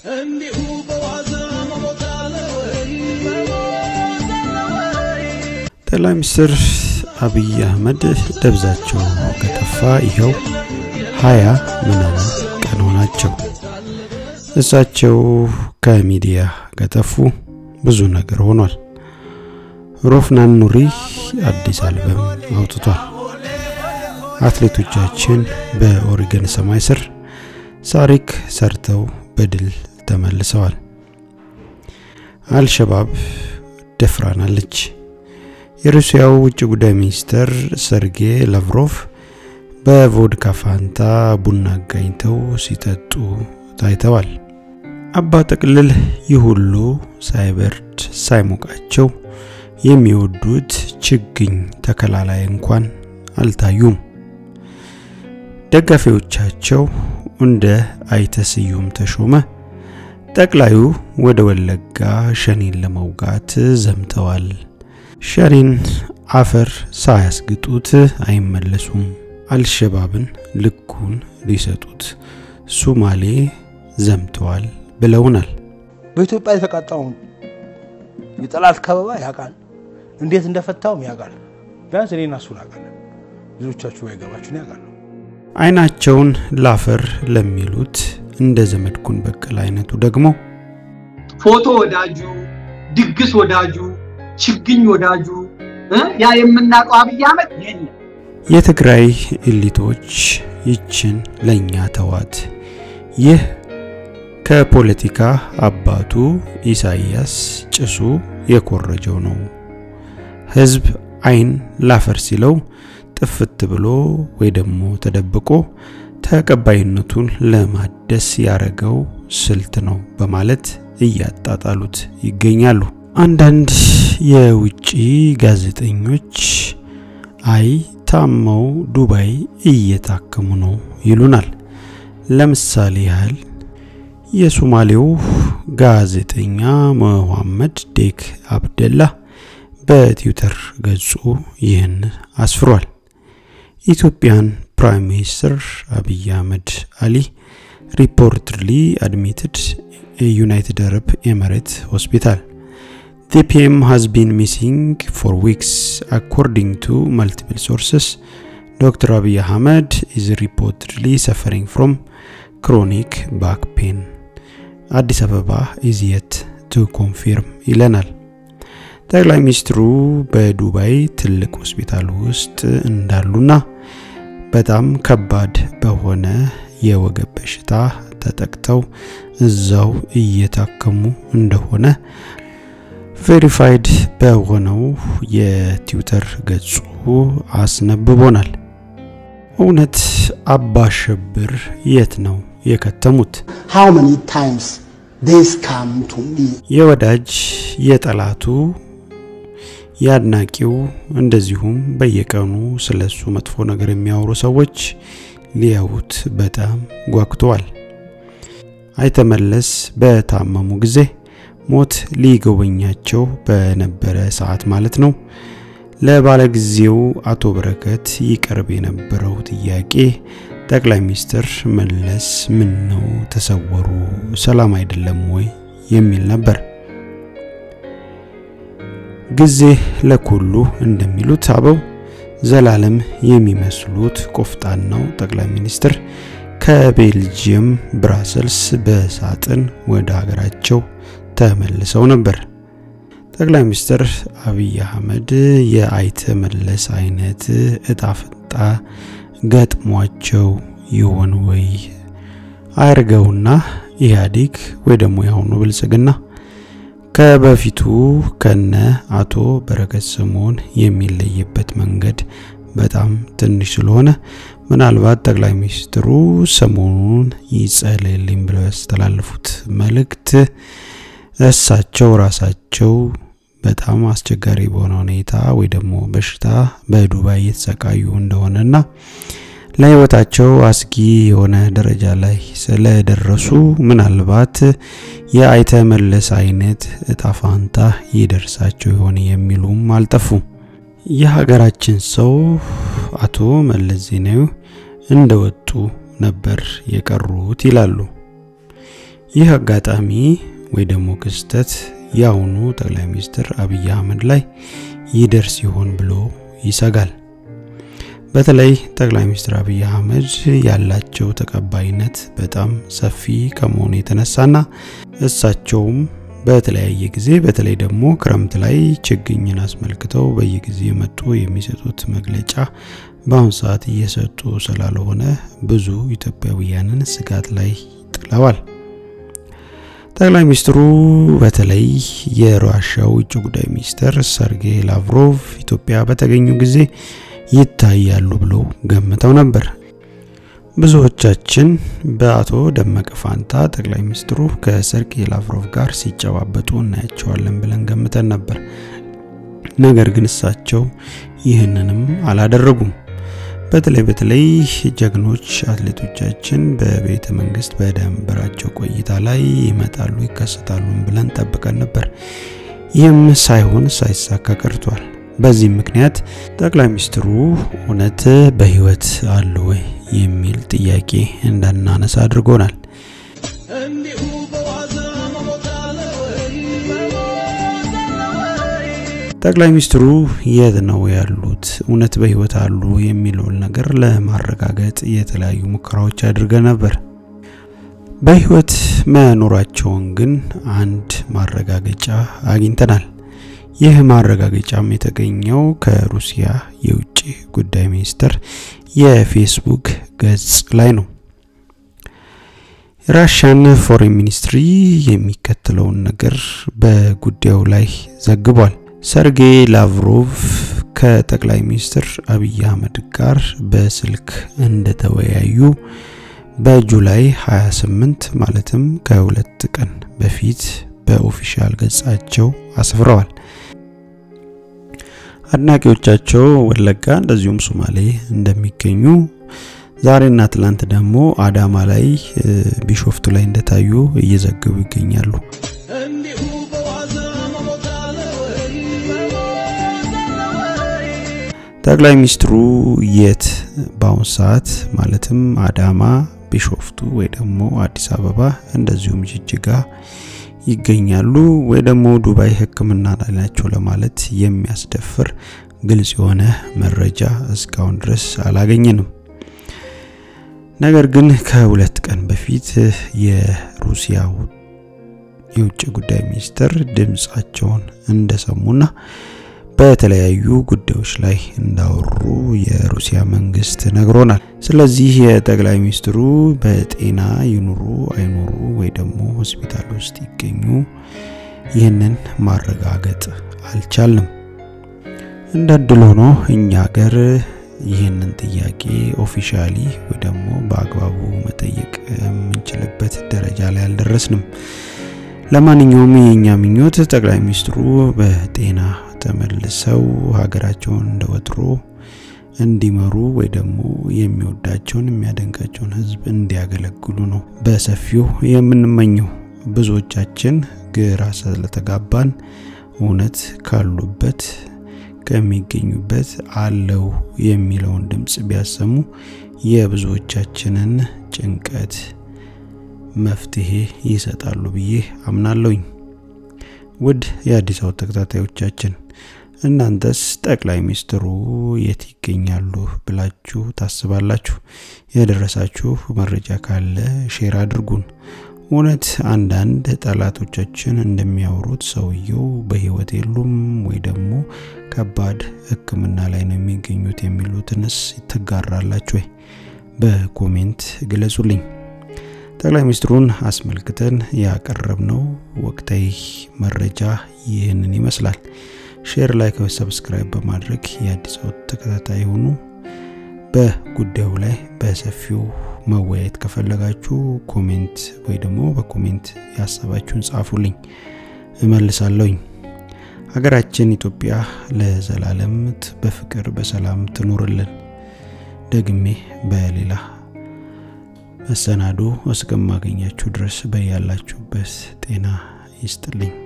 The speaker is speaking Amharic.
ጠቅላይ ሚኒስትር አብይ አህመድ ደብዛቸው ከጠፋ ይኸው 20 ምናምን ቀን ሆናቸው። እሳቸው ከሚዲያ ከጠፉ ብዙ ነገር ሆኗል። ሮፍናን ኑሪ አዲስ አልበም አውጥቷል። አትሌቶቻችን በኦሪገን ሰማይ ስር ታሪክ ሰርተው በድል ተመልሰዋል። አልሸባብ ደፍራናለች። የሩሲያው ውጭ ጉዳይ ሚኒስትር ሰርጌይ ላቭሮቭ በቮድካ ፋንታ ቡና ጋኝተው ሲጠጡ ታይተዋል። አባ ጠቅልል ይሁሉ ሳይበርድ ሳይሞቃቸው የሚወዱት ችግኝ ተከላላይ እንኳን አልታዩም። ደጋፊዎቻቸው እንደ አይተስዩም ተሾመ ጠቅላዩ ወደ ወለጋ ሸኔን ለመውጋት ዘምተዋል። ሸኔን አፈር ሳያስግጡት አይመለሱም። አልሸባብን ልኩን ሊሰጡት ሶማሌ ዘምተዋል ብለውናል። በኢትዮጵያ የተቃጣው የጠላት ከበባ ያቃል እንዴት እንደፈታውም ያቃል። ቢያንስ እኔና እሱ ያቃል። ብዙዎቻችሁ አይገባችሁ ያቃል። አይናቸውን ላፈር ለሚሉት እንደ ዘመድኩን በቀል አይነቱ ደግሞ ፎቶ ወዳጁ፣ ድግስ ወዳጁ፣ ችግኝ ወዳጁ ያ የምናቀው አብይ አህመድ የለም። የትግራይ ኤሊቶች ይችን ለኛ ተዋት። ይህ ከፖለቲካ አባቱ ኢሳያስ ጭሱ የኮረጀው ነው። ህዝብ አይን ላፈር ሲለው ጥፍት ብሎ ወይ ደሞ ተደብቆ ተቀባይነቱን ለማደስ ያረጋው ስልት ነው በማለት እያጣጣሉት ይገኛሉ። አንዳንድ የውጪ ጋዜጠኞች አይ ታመው ዱባይ እየታከሙ ነው ይሉናል። ለምሳሌ ያህል የሶማሌው ጋዜጠኛ መሐመድ ዴክ አብደላ በትዊተር ገጹ ይህን አስፍሯል። ኢትዮጵያን Prime Minister Abiy Ahmed Ali reportedly admitted a United Arab Emirates hospital. The PM has been missing for weeks. According to multiple sources, Dr. Abiy Ahmed is reportedly suffering from chronic back pain. Addis Ababa is yet to confirm ይለናል። ጠቅላይ ሚኒስትሩ በዱባይ ትልቅ ሆስፒታል ውስጥ እንዳሉና በጣም ከባድ በሆነ የወገብ በሽታ ተጠቅተው እዛው እየታከሙ እንደሆነ ቬሪፋይድ በሆነው የትዊተር ገጹ አስነብቦናል። እውነት አባሸብር የት ነው የከተሙት? How many times this come to me? የወዳጅ የጠላቱ ያድናቂው እንደዚሁም በየቀኑ ስለሱ መጥፎ ነገር የሚያወሩ ሰዎች ሊያዩት በጣም ጓጉተዋል። አይተመለስ በታመሙ ጊዜ ሞት ሊጎበኛቸው በነበረ ሰዓት ማለት ነው። ለባለጊዜው አቶ በረከት ይቀርብ የነበረው ጥያቄ ጠቅላይ ሚኒስትር መለስ ምን ነው ተሰወሩ ሰላም አይደለም ወይ የሚል ነበር። ጊዜ ለኩሉ እንደሚሉት አበው ዘላለም የሚመስሉት ቆፍጣናው ጠቅላይ ሚኒስትር ከቤልጂየም ብራሰልስ በሳጥን ወደ ሀገራቸው ተመልሰው ነበር። ጠቅላይ ሚኒስትር አብይ አህመድ የአይተ መለስ አይነት እጣፍጣ ገጥሟቸው ይሆን ወይ? አርገውና ኢህአዴግ ወይ ደሞ ያሁኑ ብልጽግና ከበፊቱ ከነ አቶ በረከት ስምኦን የሚለይበት መንገድ በጣም ትንሽ ስለሆነ ምናልባት ጠቅላይ ሚኒስትሩ ሰሞኑን ይጸልይልኝ ብለው ያስተላልፉት መልእክት እሳቸው ራሳቸው በጣም አስቸጋሪ በሆነ ሁኔታ ወይ ደሞ በሽታ በዱባይ የተሰቃዩ እንደሆነና ለህይወታቸው አስጊ የሆነ ደረጃ ላይ ስለደረሱ ምናልባት የአይተ መለስ አይነት እጣፋንታ ይደርሳቸው ይሆን የሚሉም አልጠፉም። የሀገራችን ሰው አቶ መለስ ዜናዊ እንደወጡ ነበር የቀሩት ይላሉ። ይህ አጋጣሚ ወይ ደግሞ ክስተት ያውኑ ጠቅላይ ሚኒስትር አብይ አህመድ ላይ ይደርስ ይሆን ብሎ ይሰጋል። በተለይ ጠቅላይ ሚኒስትር አብይ አህመድ ያላቸው ተቀባይነት በጣም ሰፊ ከመሆኑ የተነሳና እሳቸውም በተለያየ ጊዜ በተለይ ደግሞ ክረምት ላይ ችግኝን አስመልክተው በየጊዜው መጡ የሚሰጡት መግለጫ በአሁን ሰዓት እየሰጡ ስላልሆነ ብዙ ኢትዮጵያውያንን ስጋት ላይ ጥለዋል። ጠቅላይ ሚኒስትሩ በተለይ የሩሲያው ውጭ ጉዳይ ሚኒስትር ሰርጌይ ላቭሮቭ ኢትዮጵያ በተገኙ ጊዜ ይታያሉ ብሎ ገምተው ነበር። ብዙዎቻችን በአቶ ደመቀ ፋንታ ጠቅላይ ሚኒስትሩ ከሰርጌይ ላቭሮቭ ጋር ሲጨባበጡ እናያቸዋለን ብለን ገምተን ነበር። ነገር ግን እሳቸው ይህንንም አላደረጉም። በተለይ ጀግኖች አትሌቶቻችን በቤተ መንግስት በደንበራቸው ቆይታ ላይ ይመጣሉ ይከሰታሉ ብለን ጠብቀን ነበር። ይህም ሳይሳካ ቀርቷል። በዚህ ምክንያት ጠቅላይ ሚኒስትሩ እውነት በህይወት አሉ ወይ የሚል ጥያቄ እንዳናነሳ አድርጎናል። ጠቅላይ ሚኒስትሩ የት ነው ያሉት እውነት በህይወት አሉ የሚለው ነገር ለማረጋገጥ የተለያዩ ሙከራዎች አድርገን ነበር። በህይወት መኖራቸውን ግን አንድ ማረጋገጫ አግኝተናል። ይህ ማረጋገጫም የተገኘው ከሩሲያ የውጭ ጉዳይ ሚኒስትር የፌስቡክ ገጽ ላይ ነው። ራሽያን ፎሬን ሚኒስትሪ የሚከተለውን ነገር በጉዳዩ ላይ ዘግቧል። ሰርጌይ ላቭሮቭ ከጠቅላይ ሚኒስትር አብይ አህመድ ጋር በስልክ እንደተወያዩ በጁላይ 28 ማለትም ከ2 ቀን በፊት በኦፊሻል ገጻቸው አስፍረዋል። አድናቂዎቻቸው ወለጋ እንደዚሁም ሶማሌ እንደሚገኙ ዛሬና ትላንት ደግሞ አዳማ ላይ ቢሾፍቱ ላይ እንደታዩ እየዘገቡ ይገኛሉ። ጠቅላይ ሚኒስትሩ የት በአሁን ሰዓት ማለትም አዳማ፣ ቢሾፍቱ ወይ ደግሞ አዲስ አበባ እንደዚሁም ጅጅጋ ይገኛሉ ወይ ደግሞ ዱባይ ህክምና ላይ ናቸው ለማለት የሚያስደፍር ግልጽ የሆነ መረጃ እስካሁን ድረስ አላገኘንም። ነገር ግን ከ2 ቀን በፊት የሩሲያው የውጭ ጉዳይ ሚኒስትር ድምጻቸውን እንደሰሙና በተለያዩ ጉዳዮች ላይ እንዳወሩ የሩሲያ መንግስት ነግሮናል። ስለዚህ የጠቅላይ ሚኒስትሩ በጤና ይኑሩ አይኑሩ ወይ ደግሞ ሆስፒታል ውስጥ ይገኙ ይህንን ማረጋገጥ አልቻልንም። እንደድል ሆኖ እኛ ሀገር ይህንን ጥያቄ ኦፊሻሊ ወይ ደግሞ በአግባቡ መጠየቅ የምንችልበት ደረጃ ላይ አልደረስንም። ለማንኛውም የኛ ምኞት ጠቅላይ ሚኒስትሩ በጤና ተመልሰው ሀገራቸውን እንደወትሮ እንዲመሩ ወይ ደግሞ የሚወዳቸውን የሚያደንቃቸውን ህዝብ እንዲያገለግሉ ነው በሰፊው የምንመኘው። ብዙዎቻችን ግራ ስለተጋባን እውነት ካሉበት ከሚገኙበት አለው የሚለውን ድምጽ ቢያሰሙ የብዙዎቻችንን ጭንቀት መፍትሄ ይሰጣሉ ብዬ አምናለሁ። ውድ የአዲስ አበባ ተከታታዮቻችን እናንተስ ጠቅላይ ሚኒስትሩ የት ይገኛሉ ብላችሁ ታስባላችሁ? የደረሳችሁ መረጃ ካለ ሼር አድርጉን። እውነት አንዳንድ ጠላቶቻችን እንደሚያወሩት ሰውየው በህይወት የሉም ወይ ደግሞ ከባድ ህክምና ላይ ነው የሚገኙት የሚሉትንስ ትጋራላችሁ ወይ? በኮሜንት ግለጹልኝ። ጠቅላይ ሚኒስትሩን አስመልክተን ያቀረብነው ወቅታዊ መረጃ ይህንን ይመስላል። ሼር፣ ላይክ፣ ሰብስክራይብ በማድረግ የአዲስ አበባ ተከታታይ ሆኑ። በጉዳዩ ላይ በሰፊው መወያየት ከፈለጋችሁ ኮሜንት ወይ ደግሞ በኮሜንት ያሳባችሁን ጻፉልኝ፣ እመልሳለሁ። ሀገራችን ኢትዮጵያ ለዘላለም በፍቅር በሰላም ትኖርልን። ደግሜ በሌላ መሰናዶ እስከማገኛችሁ ድረስ በያላችሁበት ጤና ይስጥልኝ።